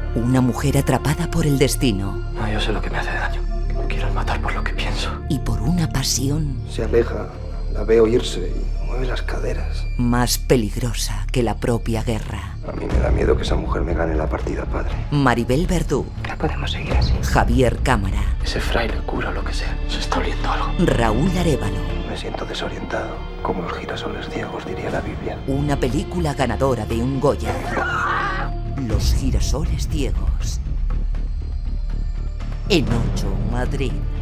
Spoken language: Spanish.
Una mujer atrapada por el destino. No, yo sé lo que me hace daño. Que me quieran matar por lo que pienso. Y por una pasión. Se aleja, la veo irse y mueve las caderas. Más peligrosa que la propia guerra. A mí me da miedo que esa mujer me gane la partida, padre. Maribel Verdú. No podemos seguir así. Javier Cámara. Ese fraile, cura o lo que sea, se está oliendo algo. Raúl Arévalo. Me siento desorientado, como los girasoles ciegos, diría la Biblia. Una película ganadora de un Goya. Los girasoles ciegos. En 8 Madrid.